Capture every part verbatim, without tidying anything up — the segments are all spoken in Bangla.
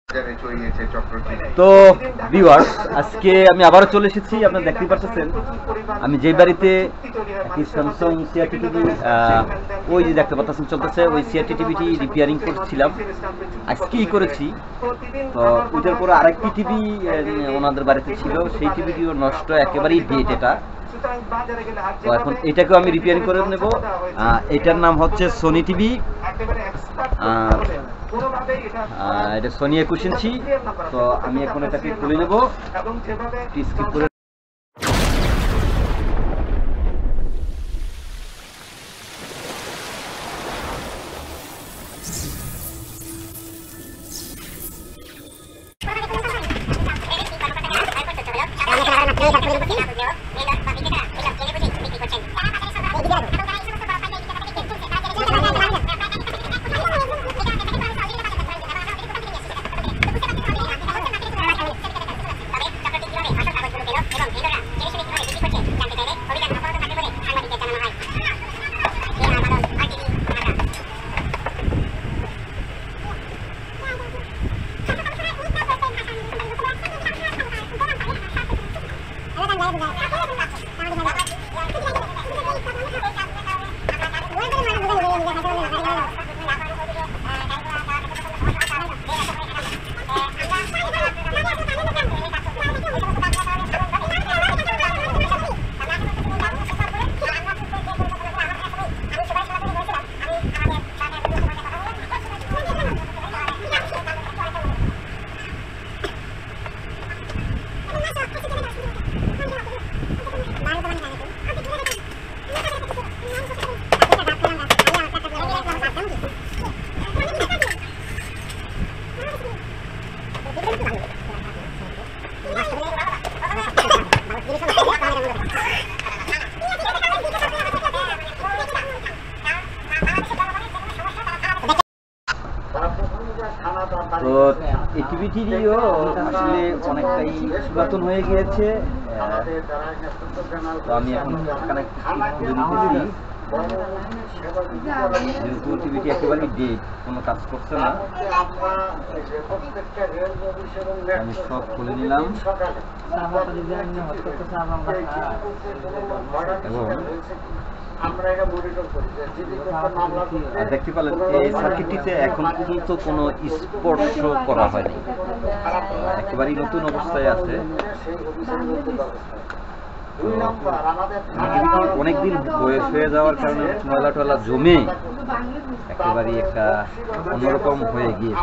তো ভিউয়ার্স, আজকে আমি আবারও চলে এসেছি। আপনারা দেখতে পাচ্ছেন আমি যে বাড়িতে একটি স্যামসাং সিআরটি টিভি ওই যে দেখতে পাচ্ছেন চলতেছে, ওই সিআরটি টিভিটি রিপেয়ারিং করছিলাম। আজকেই করেছি। তো ওইটার পরে আরেকটি টিভি ওনাদের বাড়িতে ছিল, সেই টিভিটিও নষ্ট, একেবারেই ডেট এটা। তো এখন এটাকেও আমি রিপেয়ারিং করে নেব। এটার নাম হচ্ছে সোনি টিভি, এটা সোনি একুশ ইঞ্চি। তো আমি এখন এটাকে খুলে নেব, স্কিপ করে তো এই টিভিটিও আসলে অনেকটাই পুরাতন হয়ে গিয়েছে। তো আমি এখন যেহেতু টিভিটি একেবারেই ডেট, কোনো কাজ করছে না, আমি সব খুলে নিলাম এবং দেখতে পেলেন এই সার্কিটটিতে এখন পর্যন্ত কোনো স্পর্শ করা হয়নি, একেবারেই নতুন অবস্থায় আছে। অনেকদিন বয়স হয়ে যাওয়ার কারণে ময়লা টয়লা জমে একেবারেই একটা অন্যরকম হয়ে গিয়েছে।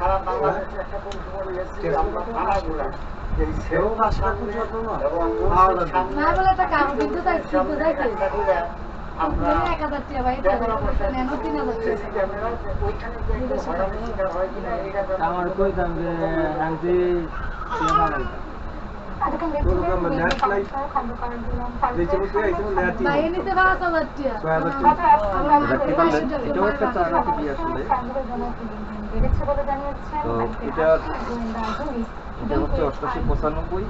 আমার কই দাম আনতে এটা হচ্ছে অষ্টাশি পঁচানব্বই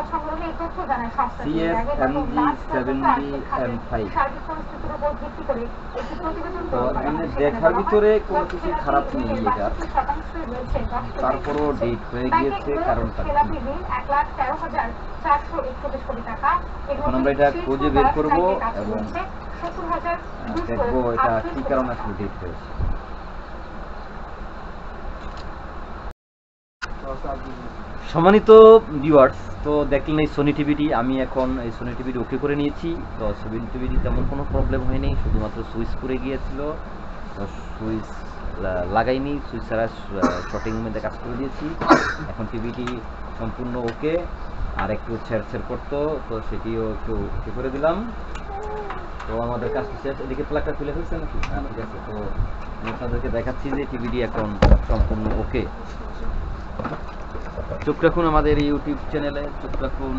CS MG seven B M five. তো মানে দেখার ভিতরে কোনো কিছু খারাপ নেই এটা, তারপরও ডেট হয়ে গিয়েছে কারণটা। এখন আমরা এটা খুঁজে বের করবো এবং দেখবো এটা কি কারণে আসলে ডেট হয়েছে। সম্মানিত ভিউয়ার্স, তো দেখলেন এই সোনি টিভিটি, আমি এখন এই সোনি টিভিটি ওকে করে নিয়েছি। তো সোনি টিভিটি তেমন কোনো প্রবলেম হয়নি, শুধুমাত্র সুইচ পড়ে গিয়েছিল, তো সুইচ লাগাইনি, সুইচ ছাড়া শর্টিং মধ্যে কাজ করে দিয়েছি। এখন টিভিটি সম্পূর্ণ ওকে, আর একটু ছেড় ছেড় করতো, তো সেটিও একটু ওকে করে দিলাম। তো আমাদের কাজটি শেষ। এদিকে প্লাগটা খুলে ফেলছে নাকি? হ্যাঁ, ঠিক আছে। তো আমি আপনাদেরকে দেখাচ্ছি যে টিভিটি এখন সম্পূর্ণ ওকে। চোখ রাখুন আমাদের ইউটিউব চ্যানেলে, চোখ রাখুন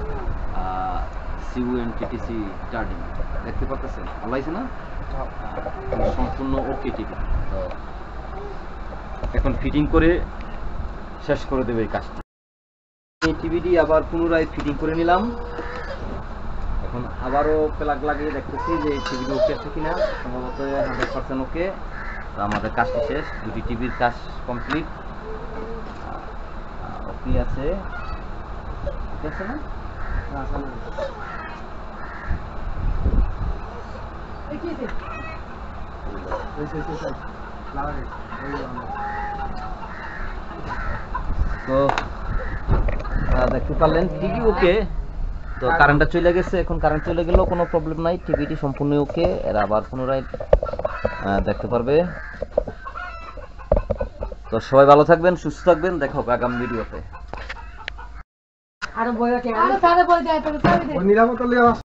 সিউএনটিটিসি চার্জিং, দেখতে পাচ্ছেন ভালো আছে না? সম্পূর্ণ ওকে টিভি। তো এখন ফিটিং করে শেষ করে দেবে এই কাজটি। এই টিভিটি আবার পুনরায় ফিটিং করে নিলাম। এখন আবারও প্লাগ লাগিয়ে দেখতেছি যে টিভিটি ওকে আছে কিনা, সম্ভবত হান্ড্রেড পার্সেন্ট ওকে। তো আমাদের কাজটি শেষ, দুটি টিভির কাজ কমপ্লিট। কি আছে ঠিক আছে না তো আহ, দেখতে পারলেন টিভি ওকে তো কারেন্টটা চলে গেছে এখন কারেন্ট চলে গেলেও কোনো প্রবলেম নাই টিভিটি সম্পূর্ণ ওকে এরা আবার পুনরায় আহ, দেখতে পারবে তো সবাই ভালো থাকবেন সুস্থ থাকবেন দেখা হবে আগামী ভিডিওতে আরো বই আছে আরো সারে বই দেয় তো সারে দে নিরাপত্তা লিয়া